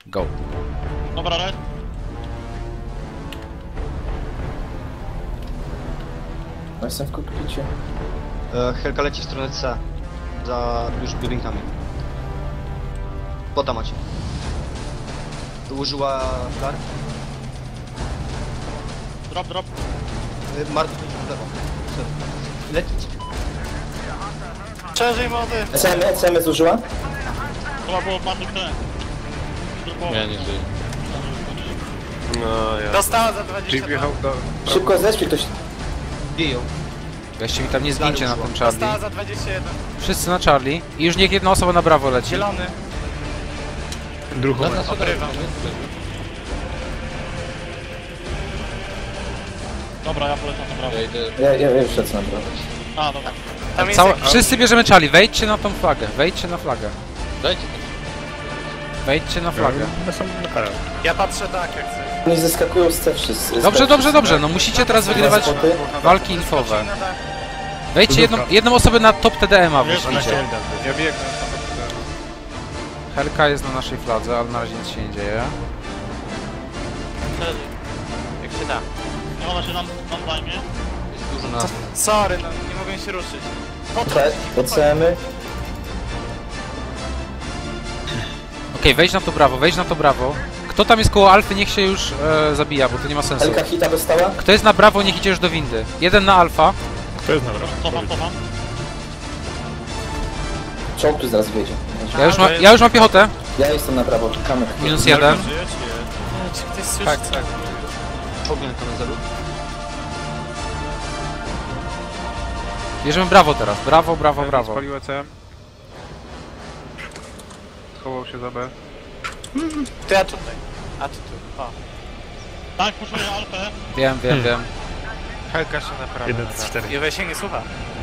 Go. Dobra, red. Jestem w kokpicie. Helka leci w stronę C. Za już buildingami. Bota macie. Użyła dar. Drop. Martu w lewo. Lecić. Szerzej mody. ECM zużyła? Chyba było Martuk ten. Ja nie żyję. No ja. Dostała za 20. Szybko zeszli ktoś. Biją. Weźcie mi tam nie zgincie na tym Charlie. Dostała za 21. Wszyscy na Charlie. I już niech jedna osoba na brawo leci. Zielony. Druhą. Obrywam. Dobra, ja polecam na prawo. Ja idę. Ja już lecę na prawo. A, dobra. Tam jest jakiś... Wszyscy bierzemy Charlie. Wejdźcie na tą flagę. Wejdźcie na flagę. Dajcie to. Wejdźcie na flagę. Ja patrzę tak jak chcesz. Oni zeskakują z C wszyscy. Dobrze. No musicie teraz wygrywać walki infowe. Wejdźcie jedną osobę na top TDM-a wyślijcie. Ja biegnę. Helka jest na naszej fladze, ale na razie nic się nie dzieje. Szerzej. Jak się da. No ona się nam zajmie. Jest dużo na... Sorry, no nie mogę się ruszyć. ECM-y. Okej, wejdź na to brawo, Kto tam jest koło alfy, niech się już zabija, bo to nie ma sensu. Helka hita dostała? Kto jest na brawo, niech idzie już do windy. Jeden na alfa. To jest dobra. Cofam. Czołg tu zaraz wyjdzie. Ja już mam piechotę. Ja jestem na prawo, czekamy. Minus jeden. Czy ktoś słyszy? Tak. Ogień na zero. Bierzemy brawo teraz. Brawo. Spalił ECM. Schował się za B. To ja tutaj. A ty tu. O. Tak, puszuję alfę. Wiem. Helka się naprawia. 1 z 4. I weź się nie słucha.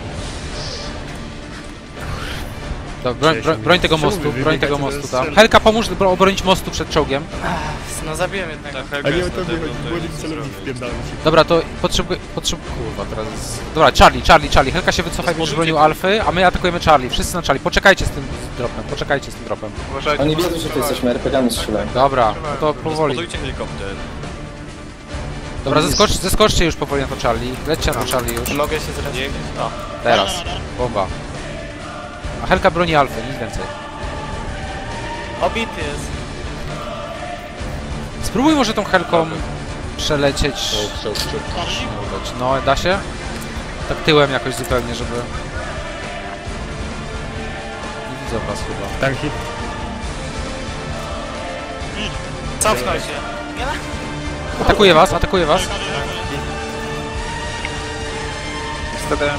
Dobra, broń tego mostu tam. Helka, pomóż obronić mostu przed czołgiem. No zabiłem jednego. A nie o to było celownik wpierdalny. Dobra, to potrzebuję... Kurwa, teraz... Dobra, Charlie. Helka się wycofaj, będziesz bronił alfy, a my atakujemy Charlie. Wszyscy na Charlie. Poczekajcie z tym dropem. Uważajcie. Oni wiedzą, że tu jesteśmy, RPG-ami strzelają. Dobra, no to powoli. helikopter. Dobra, zeskoczcie już powoli na to Charlie. Lećcie na Charlie już. Mogę się zrespić. O. Teraz. Bomba. A Helka broni alfy, nic więcej. Obity jest. Spróbuj może tą Helką przelecieć. Czołg. No, da się? Tak tyłem jakoś zupełnie, żeby... Nie widzę was chyba. Tanki. Cofnął się. Atakuje was. Z TDM.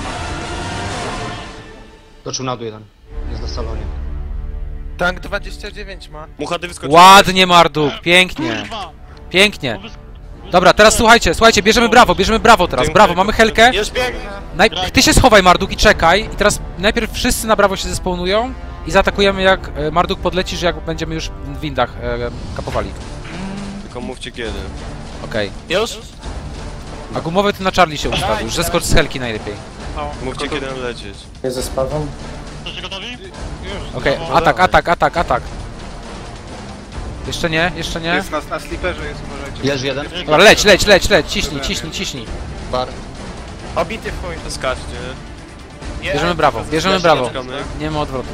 Toczył na dół jeden. Jest na salonie. Tank 29 ma. Muchady wyskoczył. Ładnie, Marduk, pięknie. Dobra, teraz słuchajcie, bierzemy brawo teraz, brawo, mamy Helkę. Już biegnę. Ty się schowaj, Marduk, i czekaj. I teraz najpierw wszyscy na brawo się zespawnują i zaatakujemy, jak Marduk podlecisz, jak będziemy już w windach kapowali. Tylko mówcie kiedy. Okej. Już? A gumowy ty na Charlie się ustawił, już zeskocz z Helki najlepiej. Mówcie kiedy mam lecieć. Jest ze spawą. Jesteście gotowi? Okej, atak. Jeszcze nie. Jest na sliperze, jest, uważajcie. Leży jeden. Dobra, leć, ciśnij. Bar. Obity w chuj. Skaczcie. Bierzemy brawo. Nie ma odwrotu.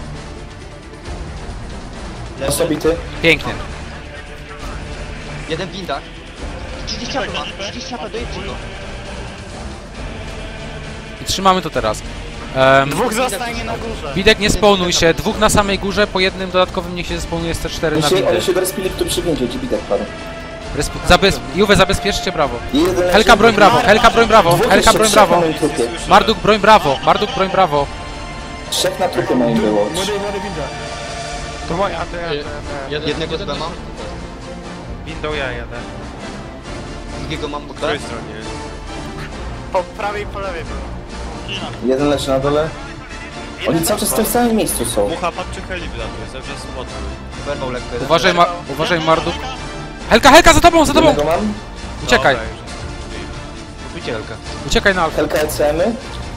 Osobity. Pięknie. Jeden w windach. 30 HP ma. 30 HP, dojedźcie go. I trzymamy to teraz. Dwóch zostanie na górze. Widek, nie spawnuj się, dwóch na samej górze, po jednym dodatkowym niech się spawnuje z C4 na windy. Oni się dorespili tu przy windzie, gdzie bidek padł. Juve, zabezpieczcie brawo. Jeden Helka, broń brawo. Dwóch jeszcze, trzech na moim trupie. Marduk, broń brawo. Trzech na trupie moim było. Młody winda. To moja, Jednego z B mam. Window ja jadę. Drugiego mam po Po której B. stronie? Po prawej i po lewej było. Jeden leży na dole. Oni cały czas w tym samym miejscu są. Mucha, patrzcie heli wylatuje, cały czas spotły. Werwał lekko. Uważaj, Marduk. Helka, za tobą! Jednego mam. Uciekaj. Kupujcie Helkę. Uciekaj na alfę. Helka ECM-y.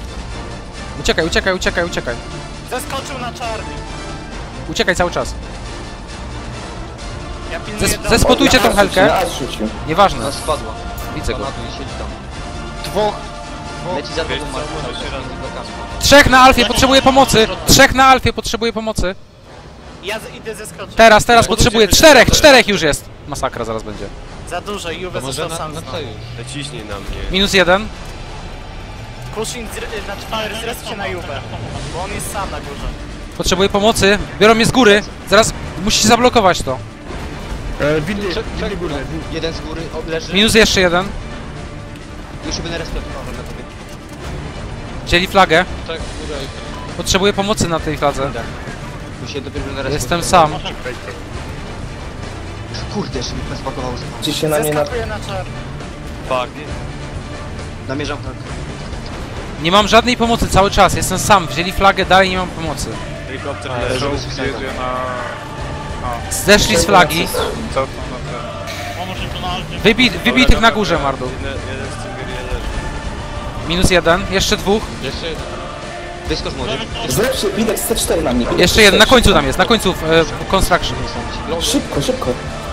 Uciekaj. Zeskoczył na czarny. Uciekaj cały czas. Ja pilnuję dom. Zespotujcie tą helkę. Na as rzucił. Nieważne, Ona spadła. widzę go. Ona tu siedzi tam. Dwóch. Leci za Wiesz tobą, co, Marku, może cały się czas raz- między blokami. Trzech na Alfie, potrzebuje pomocy! Trzech na Alfie, potrzebuje pomocy! Ja idę zeskoczyć. Teraz potrzebuję czterech już jest! Masakra zaraz będzie. Za dużo, Juve został sam znowu. Ciśnij na mnie. -1. Pushing, znaczy Fire, zresp się na Juve. Bo on jest sam na górze. Potrzebuję pomocy, biorą mnie z góry. Zaraz musicie zablokować to. Windy, windy górne. Jeden z góry leży. Minus jeszcze jeden. Już się będę respiratował na tobie. Wzięli flagę. Tak, górę. Potrzebuję pomocy na tej fladze. Tu się dopiero będę respiratował. Jestem sam. Kurde, jeszcze mi spakowało. Gdzieś się na mnie na... Zeskakuję na czar. Fuck. Namierzam tak. Nie mam żadnej pomocy cały czas, jestem sam. Wzięli flagę, dalej nie mam pomocy. Helikopter Ale leży. żeby Jedzie na... Zeszli z flagi. Co to na ten... Pomóż im tu na Alfie. Wybij tych na górze, Mardu. Jeden z tym leży. -1, jeszcze dwóch. Jeszcze jeden. Wyskocz młody. Zresztą się, widać C4 na mnie. widać Jeszcze jeden, C4. na końcu tam jest, na końcu construction. Szybko, szybko.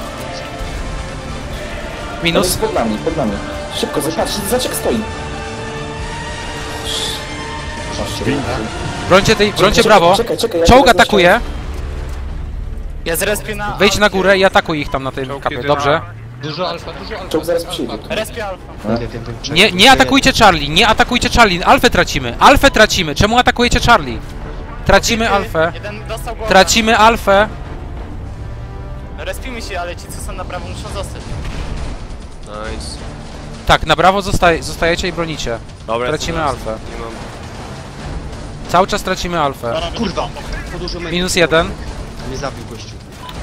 On Minus. jest pod nami. Szybko, patrz, zaczek stoi. Brońcie brawo. Czekaj, ja Czołg teraz atakuje. Ja zrespię na... Wejdź na górę i atakuj ich tam na tym kapie. Dobrze. Dużo alfa, dużo alfa. Czołg zaraz przyjdzie. Respię alfa. Nie atakujcie Charlie, nie atakujcie Charlie. Alfę tracimy. Czemu atakujecie Charlie? Tracimy Alfę. Jeden dostał głowę. Tracimy Alfę. Respimy się, ale ci co są na prawo muszą zostać. Nice. Tak, na brawo zostajecie i bronicie. Dobra, Tracimy jestem Alfę. Nie mam. Cały czas tracimy Alfę. Kurwa. Podłużymy. -1. Mnie zabił gościu.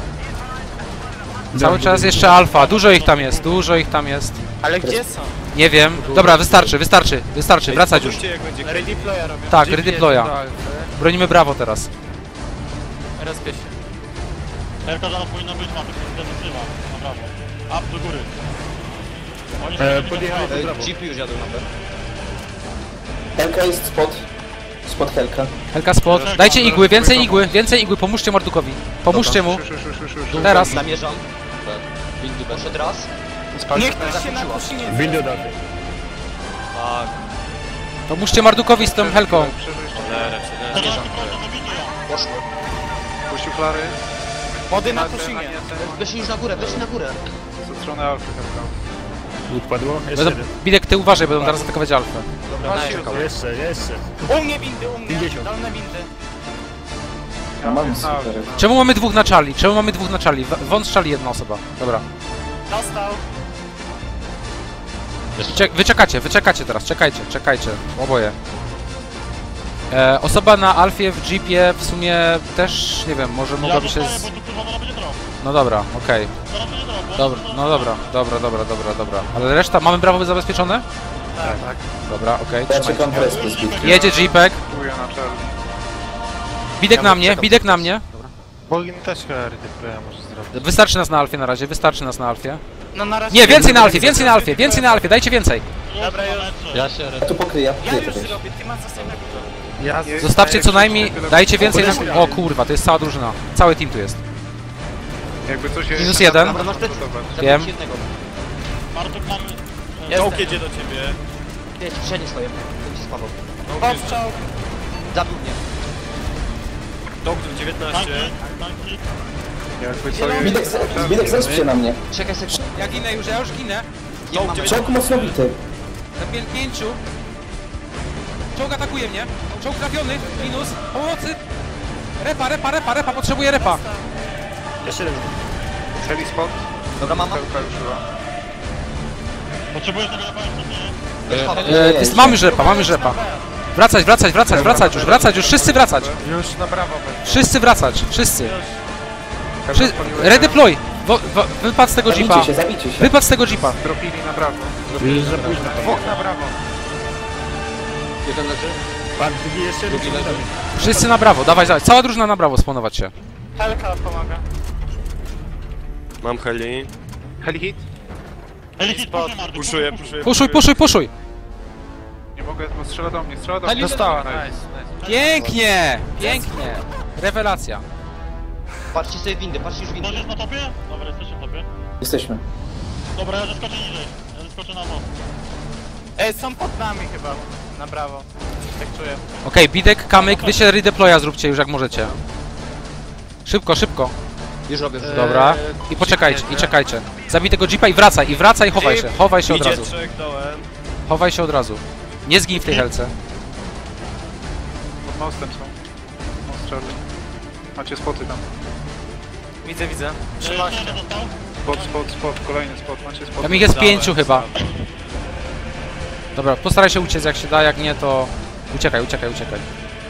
Cały czas jeszcze Alfa. Dużo ich tam jest. Ale gdzie są? Nie wiem. Dobra, wystarczy. Wracać już. Zobaczcie, jak będzie krew. Redeploya robię. Tak, redeploya. Bronimy brawo teraz. Respię się. Helka zaraz powinna być, ma tylko defensywa. Na prawo. Up do góry. Oni Podjechali do prawo. Jeepy już jadą na B. Helka jest spod Helka. Helka spot. Dajcie igły, więcej igły. Pomóżcie Mardukowi. Pomóżcie mu. Teraz. Namierzam. Poszedł raz. Niech ktoś się na kuszynie... Windy dalej. Fuck. Pomóżcie Mardukowi z tą Helką. Cholera, Namierzam. Poszło. Puścił flary. Młody na kuszynie. Weszli już na górę, weszli na górę. Ze strony Alfy tylko. Łuk padło? Jeszcze jeden. Bidek, ty uważaj, będą teraz atakować Alfę. Jeszcze. U mnie windy, 50. Dolne windy. A mam super. Czemu mamy dwóch na Charlie? Wąt z Charlie jedna osoba. Dobra. Dostał. Wyczekacie teraz, czekajcie. Oboje. Osoba na Alfie w jeepie w sumie też, nie wiem, może mogłaby się... bo tu kurwa zaraz będzie drop. No dobra, okej. Zaraz będzie drop. bo- Dobra, no dobra. Ale reszta, mamy brawo zabezpieczone? Tak. Dobra, okej, Ja trzymajcie. czekam presję zbyt. Jedzie jeepek. Kupuję na czarny. Bidek na mnie. Bogin też chyba redeploya może zrobić. Wystarczy nas na Alfie na razie, Alfie. No na razie... Nie, więcej na Alfie, dajcie więcej. Dobra, już. Ja Ja tu pokryję, Ja już tutaj. zrobię, ty masz zostać na górze. Ja Zostawcie co najmniej, dajcie więcej na... O kurwa, to jest cała drużyna. Cały team tu jest. Jakby coś jest... Minus jeden. Dobra, masz plecy. Wiem. Zabił jednego. Martuk mamy... Czołg jedzie do ciebie. Jedź, przednie stoję. Będzie spawał. Powstrzał. Zabił mnie. Czołg tu 19. Tanki. Jakby co jest... Bidek zespie na mnie. Czekaj sekundę. Ja już ginę. Czołg mocno bity. Na 5. Czołg atakuje mnie. Czołg trafiony. Minus. Pomocy. Repa. Potrzebuję repa. Jeszcze jeden. Heli spot. Dobra, mama. Helka ruszyła. Potrzebujesz tego na Mamy rzepa. Wracać już. Wszyscy wracać. Już na brawo będzie. Wszyscy wracać. Redeploy. Wypad z tego jeepa. Zabijcie się. Wypad z tego jeepa. Dropili na brawo. Dwóch na brawo. Jeden leży. Pan, drugi jeszcze Drugi leży. Wszyscy na brawo. Dawaj. Cała drużyna na brawo spawnować się. Helka pomaga. Mam heli. Heli hit? Helikit, proszę Martuk. Puszuję. Nie mogę, bo strzela do mnie. Dostała. Nice. Pięknie. Rewelacja. Patrzcie sobie windy, patrzcie już windy. Ktoś jest na topie? Dobra, jesteście Jesteśmy. Dobra, ja zeskoczę niżej. Ja zeskoczę na most. Są pod nami chyba. Na brawo. Tak czuję. Okej, Bidek, Kamyk, wy się redeploya zróbcie już jak możecie. Szybko, szybko. Już robię. Dobra. I poczekajcie, i czekajcie. Zabij tego jeepa i wracaj, chowaj się. Chowaj się od Idzie razu. 3 dołem. Chowaj się od razu. Nie zgin w tej helce. Pod mostem są. Most Charlie. Macie spoty tam. Widzę. Przy Czy moście. został? Spot, kolejny spot, macie spot. Tam ich jest Dałem, 5 chyba. Dobra, postaraj się uciec jak się da, jak nie to... Uciekaj. Zaraz będę prawie.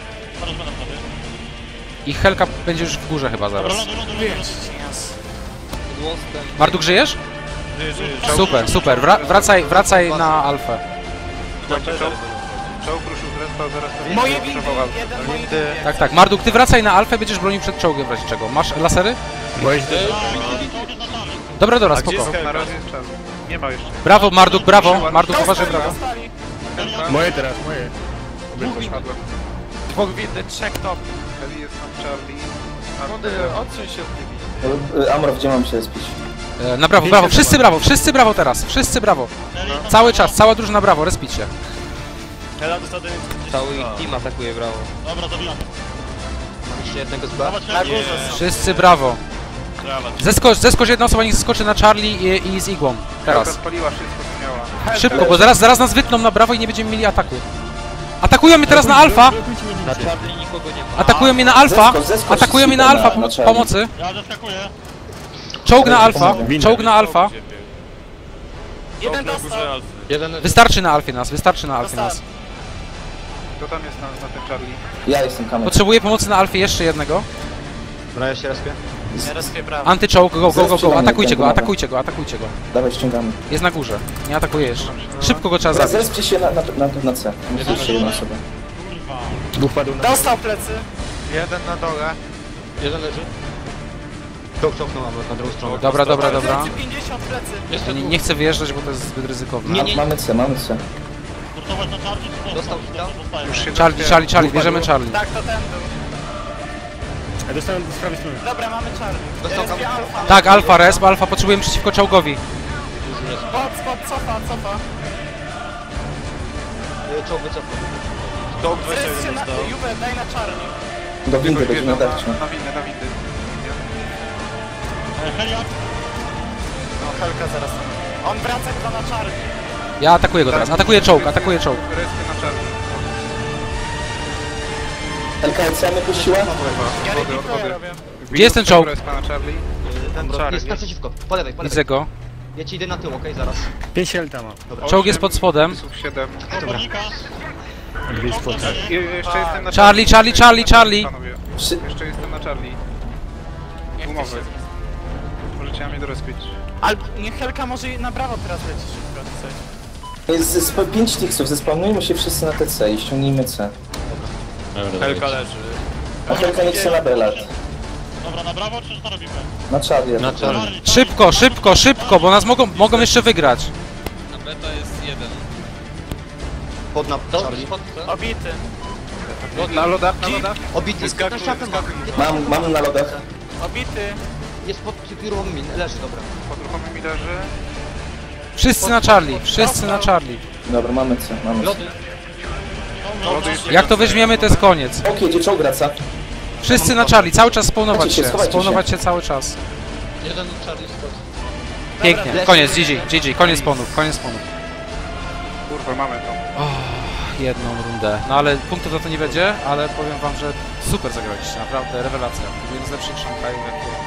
Ich helka będzie już w górze chyba zaraz. Dobra, ląduj. Yes. Marduk, żyjesz? Żyje. Super. Wracaj na alfę. Macie czołg? Czołg ruszył z respa, zaraz to Moje ruszył windy, w alfę. jeden moje windy. Tak. Marduk, ty wracaj na alfę, będziesz bronił przed czołgiem w razie czego. Masz lasery? Boisz Dobra, A gdzie spoko. jest Na Helka? razie jest czas. Nie ma jeszcze. Brawo, Marduk, brawo. Marduk, uważaj, brawo. Moje teraz, moje. Padłem. Dwóch windy, 3 top. Heli jest tam Charlie. Młody, odsuń się od tymi. Amro, gdzie mam się spić? Na brawo. Wszyscy brawo teraz. Wszyscy brawo. Cały czas, cała drużyna brawo, respicie. Hela dostał do Cały team atakuje, brawo. Dobra, zabijam. Mam jeszcze jednego z B. Dawać Na górze są. Wszyscy brawo. Zeskocz jedna osoba, niech zeskoczy na Charlie i z igłą. Helka Teraz. spaliła wszystko, co miała. Szybko, bo zaraz nas wytną na brawo i nie będziemy mieli ataku. Atakują mnie teraz na alfa! Na Charlie nikogo nie ma. Atakują mnie na alfa! Zeskocz Atakują mnie na alfa! na Charlie. Pomocy! Ja zeskakuję. Czołg na alfa! Czołg na alfa! Jeden dostał. Jeden Wystarczy na alfie nas, wystarczy na alfie nas. Kto tam jest na tym Charlie? Ja jestem kamerą. Potrzebuję pomocy na alfie, jeszcze jednego. Dobra, ja się respię. Ja respię brawo. Anty-czołg, go, atakujcie go. Dawaj, ściągamy. Jest na górze, nie atakuje jeszcze. Szybko go trzeba Teraz zabić. zespcie się na C. Musi jeszcze jedna osoba. Kurwa. Dwóch padł na... Dostał plecy. Jeden na dole. Jeden leży. Czołg na drugą stronę. Dobra. Plecy 50 plecy. Ja nie chcę wyjeżdżać, bo to jest zbyt ryzykowne. Mamy C. Nurtować na czarni, czy Dostał hita? Już się Charlie, bierzemy Charlie. Tak, to ten był. Ja dostałem z prawej strony. Dobra, mamy Charlie. Dostał Ja respię alfa. Tak, alfa potrzebujemy przeciwko czołgowi. Spot, cofa. Czołg wycofał. Dog Zreszcie 21 na... dostał. Juve, daj na Charlie. Do windy będzie na nadać. windy. Helia. No, Helka zaraz. On wraca chyba na Charlie. Ja atakuję go teraz, atakuję czołg. Respy na Charlie. LKC mnie puściła? Ja Wody. replikuję robię. Gdzie jest ten czołg? Respa na Charlie. Ten Charlie. jest naprzeciwko. Po lewej. Widzę go. Ja ci idę na tył, okej, zaraz. 5 helta ma. Dobra. Czołg jest pod spodem. 7. Obornika. Dwie spoty. I jeszcze jestem na Charlie! Panowie. Jeszcze jestem na Charlie. Umowy. Możecie mnie dorespić. Albo niech Helka może na brawo teraz leci szybko. Coś. 5 ticksów, zespawnujmy się wszyscy na TC i ściągnijmy C. Helka leży. A Helka niech się na Belat. Dobra, na brawo, czy to robimy? Na Charlie. Na Charlie. Szybko, bo nas mogą jeszcze wygrać. Na beta jest jeden. Pod na Charlie. Obity. Na lodach. Obity. Wyskakuj. Mam na lodach. Obity. Jest pod piórą min. Leży, dobra. Pod ruchomymi leży. Wszyscy na Charlie. Dobra, mamy C. Lody. Lody jeszcze Jak to weźmiemy, to jest koniec. Ok, jedzie czołg wraca. Wszyscy na Charlie, cały czas Schowajcie się. cały czas. Jeden Charlie Scott. Pięknie, koniec, GG, koniec spawnów. Kurwa, mamy to. Jedną rundę. No ale punktów za to nie będzie, ale powiem wam, że super zagraliście, naprawdę rewelacja. Jeden z lepszych Szanghaju, jakie